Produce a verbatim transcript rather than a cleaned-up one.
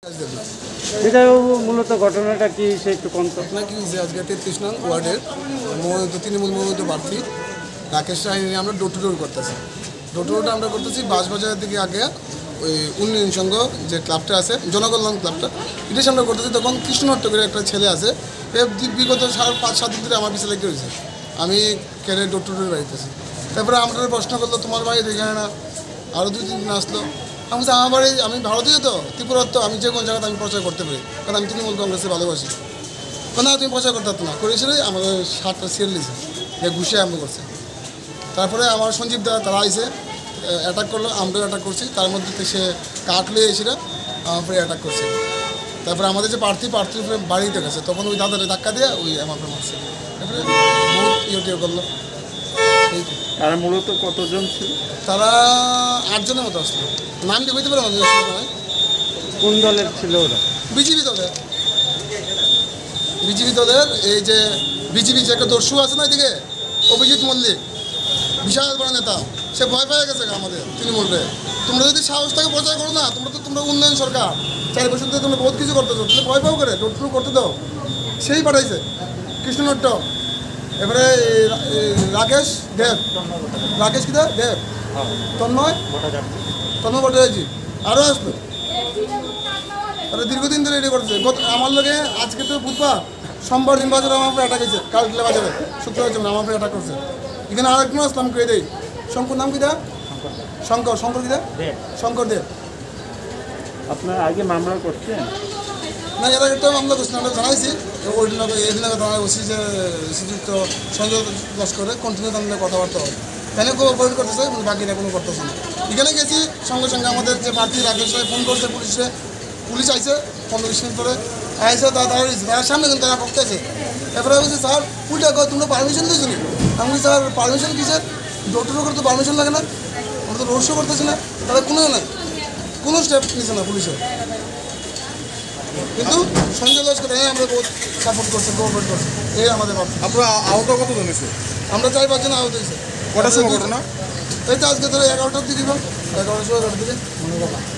এটা মূলত ঘটনাটা কি সে একটু কম ঘটনা কি যে আজকে তেত্রিশ নং ওয়ার্ডের মনোনীত তৃণমূল মনোনীত প্রার্থী রাকেশ রাহিনী আমরা ডোর টু ডোর করতেছি। ডোর টু ডোরটা আমরা করতেছি বাঁশবাজারের দিকে আগে ওই উন্নয়ন সংঘ যে ক্লাবটা আছে জনকল্যাণ ক্লাবটা এটা আমরা করতেছি। তখন কৃষ্ণনট্টকের একটা ছেলে আছে, এ বিগত সাড়ে পাঁচ সাত দিন ধরে আমার পিছিয়ে লেগে রয়েছে। আমি কেড়ে ডোর টু ডোর বাড়িতেছি। তারপরে আমরা প্রশ্ন করলো তোমার বাড়ি এখানে না, আরও দুই তিন দিন আসলো। আমি বলছি আমার বাড়ি, আমি ভারতীয় তো ত্রিপুরার, তো আমি যে কোনো জায়গাতে আমি প্রচার করতে পারি, কারণ আমি তৃণমূল কংগ্রেসে ভালোবাসি। না তুমি প্রচার করতে পারতো না করেছিল, আমাদের সাতটা সিয়ার নিয়েছে, যে ঘুষে আরম্ভ করছে। তারপরে আমার সঞ্জীব দা তারা আইসে অ্যাটাক করলো, আমরাও অ্যাটাক করছি। তার মধ্যে সে কাঠ লিয়ে এসেছিল, আমার উপরে অ্যাটাক করছে। তারপরে আমাদের যে প্রার্থী প্রার্থীর উপরে বাড়িতে গেছে, তখন ওই দাদারে ধাক্কা দিয়ে ওই আমার উপরে মারছে। তারপরে বহুত ইয়ে টিয়ে করলো। তারা মূলত কতজন ছিল? তারা আটজনের মতো আসলো, নাম দিয়ে বলতে পারে আমাদের। কোন দলের ছিল ওরা? বিজেপি দলের। বিজেপি দলের এই যে বিজেপি যে একটা দর্শু আছে না এদিকে, অভিজিৎ মল্লিক, বিশাল বড় নেতা, সে ভয় পেয়ে গেছে আমাদের তৃণমূলরে। তোমরা যদি সাহস থেকে প্রচার করো না, তোমরা তো তোমরা উন্নয়ন সরকার, চার বছর ধরে তোমরা বহুত কিছু করতেছো, তুমি ভয় পাও করে ডোর টু ডোর করতে দাও। সেই পাঠাইছে কৃষ্ণনট্ট। এবারে রাকেশ দেব, রাকেশ কি দেব দেব তন্ময় তন্ময় ভট্টাচার্য আরও আসতো। তারা দীর্ঘদিন ধরে রেডি করতেছে। গত আমার লোকে আজকে তো বুধবার, সোমবার দিন বাজারে আমার উপরে অ্যাটাক হয়েছে, কালকিলা বাজারে শুক্রবার জন্য আমার উপরে অ্যাটাক করছে। এখানে আরেকজন আসলাম কে দেয়, শঙ্কর নাম কি দা, শঙ্কর শঙ্কর কি দা, শঙ্কর দেব। আপনার আগে মামলা করছেন না? এর একটা মামলা করছি, আমরা জানাইছি ওই দিন এই দিন জানাই বলছি যে শ্রীযুক্ত সঞ্জয় লস্করে কন্টিনিউ তাদের কথাবার্তা হবে, এখানে কোঅপারেট করতেছে, বাকিরা কোনো করতেছে না। এখানে গেছি সঙ্গে সঙ্গে আমাদের যে প্রার্থী রাকেশ রায় ফোন করছে পুলিশে, পুলিশ আইসে পনেরো বিশ মিনিট পরে আইসে, তারা দাঁড়িয়েছে, তার সামনে কিন্তু তারা পড়তেছে। এরপরে বলছি স্যার উল্টা কয় তোমরা পারমিশন দিয়েছো নি? আমি বলছি স্যার পারমিশন কিসের, ডোর টু ডোর করতে পারমিশন লাগে না, আমরা তো রোড শো করতেছি না। তারা কোনো নাই, কোনো স্টেপ নিচ্ছে না পুলিশের। কিন্তু সঞ্জয় লস্কর আমরা বহুত সাপোর্ট করছে, কোঅপারেট করছে, এই আমাদের ভাবছি। আপনারা আহত কত জনেছে? আমরা চার পাঁচজন আহত হয়েছে। কটার সময় ঘটনা? এই তো আজকে ধরো এগারোটার দিকে, এগারোটার সময় এগারোটার দিকে মনে